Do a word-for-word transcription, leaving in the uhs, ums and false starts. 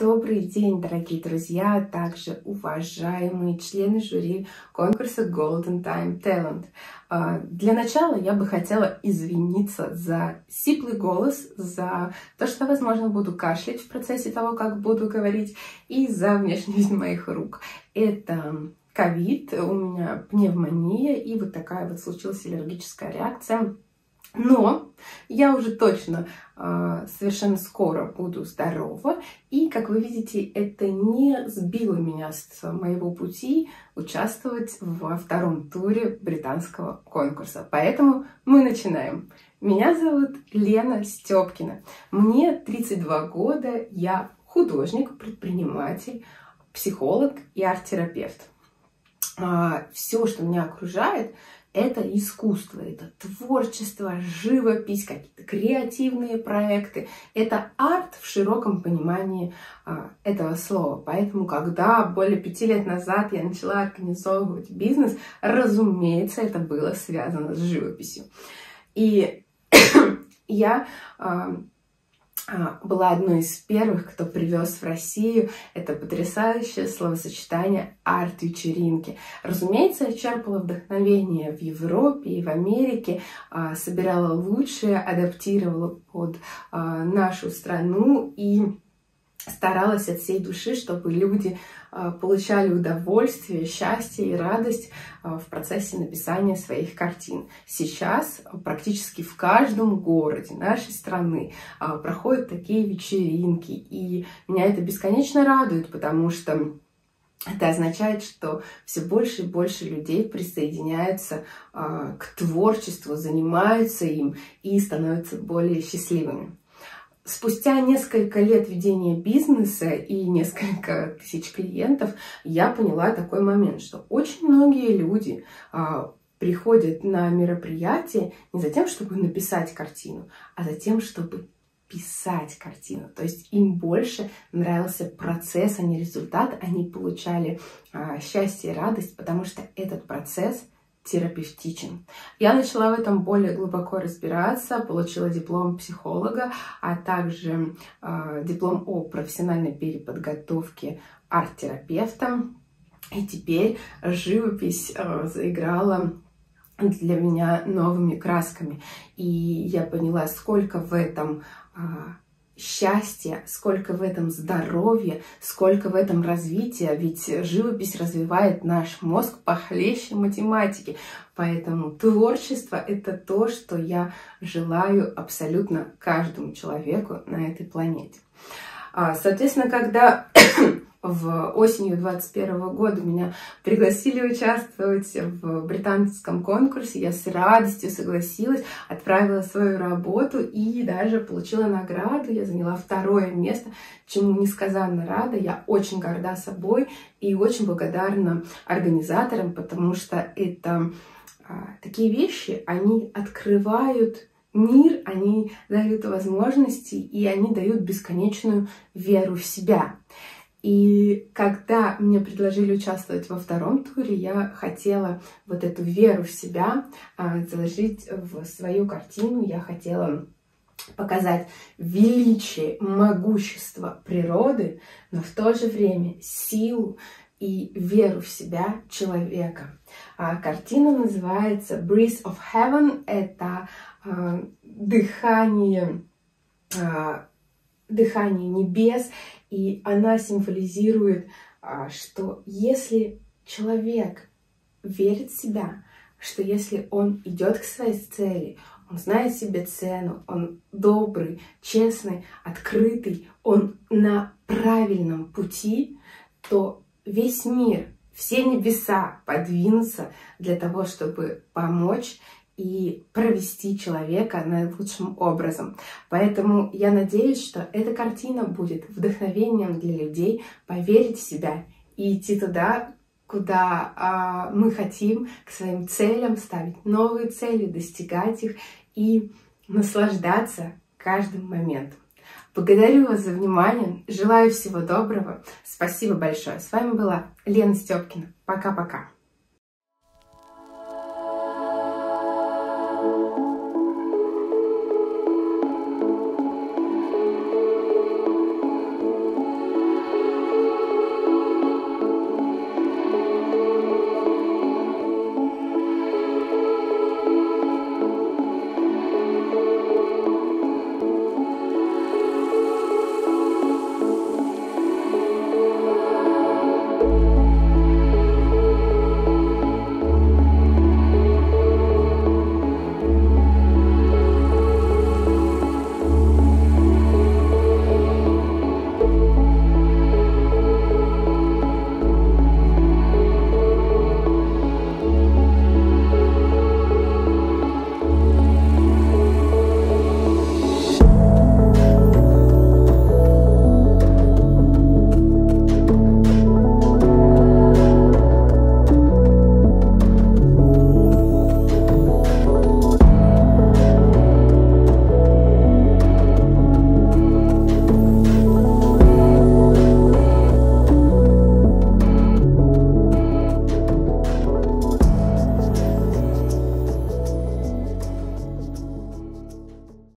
Добрый день, дорогие друзья, а также уважаемые члены жюри конкурса Golden Time Talent. Для начала я бы хотела извиниться за сиплый голос, за то, что, возможно, буду кашлять в процессе того, как буду говорить, и за внешний вид моих рук. Это ковид, у меня пневмония, и вот такая вот случилась аллергическая реакция. Но я уже точно э, совершенно скоро буду здорова, и, как вы видите, это не сбило меня с моего пути участвовать во втором туре британского конкурса. Поэтому мы начинаем. Меня зовут Лена Степкина, мне тридцать два года, я художник, предприниматель, психолог и арт-терапевт. Э, все, что меня окружает, это искусство, это творчество, живопись, какие-то креативные проекты. Это арт в широком понимании а, этого слова. Поэтому, когда более пяти лет назад я начала организовывать бизнес, разумеется, это было связано с живописью. И я а, была одной из первых, кто привез в Россию это потрясающее словосочетание арт-вечеринки. Разумеется, я черпала вдохновение в Европе и в Америке, собирала лучшее, адаптировала под нашу страну и старалась от всей души, чтобы люди получали удовольствие, счастье и радость в процессе написания своих картин. Сейчас практически в каждом городе нашей страны проходят такие вечеринки, и меня это бесконечно радует, потому что это означает, что все больше и больше людей присоединяются к творчеству, занимаются им и становятся более счастливыми. Спустя несколько лет ведения бизнеса и несколько тысяч клиентов я поняла такой момент, что очень многие люди а, приходят на мероприятие не за тем, чтобы написать картину, а за тем, чтобы писать картину. То есть им больше нравился процесс, а не результат. Они получали а, счастье и радость, потому что этот процесс терапевтичен. Я начала в этом более глубоко разбираться, получила диплом психолога, а также э, диплом о профессиональной переподготовке арт-терапевта. И теперь живопись э, заиграла для меня новыми красками. И я поняла, сколько в этом э, счастья, сколько в этом здоровья, сколько в этом развития, ведь живопись развивает наш мозг похлеще математики. Поэтому творчество — это то, что я желаю абсолютно каждому человеку на этой планете. Соответственно, когда в осенью двадцать первого года меня пригласили участвовать в британском конкурсе, я с радостью согласилась, отправила свою работу и даже получила награду. Я заняла второе место, чему несказанно рада. Я очень горда собой и очень благодарна организаторам, потому что это а, такие вещи, они открывают мир, они дают возможности, и они дают бесконечную веру в себя. И когда мне предложили участвовать во втором туре, я хотела вот эту веру в себя а, заложить в свою картину. Я хотела показать величие, могущество природы, но в то же время силу и веру в себя человека. А картина называется Breath of Heaven. Это а, дыхание, а, дыхание небес. И она символизирует, что если человек верит в себя, что если он идет к своей цели, он знает себе цену, он добрый, честный, открытый, он на правильном пути, то весь мир, все небеса подвинутся для того, чтобы помочь и провести человека наилучшим образом. Поэтому я надеюсь, что эта картина будет вдохновением для людей поверить в себя и идти туда, куда а, мы хотим, к своим целям, ставить новые цели, достигать их и наслаждаться каждым моментом. Благодарю вас за внимание, желаю всего доброго, спасибо большое. С вами была Лена Степкина. Пока-пока.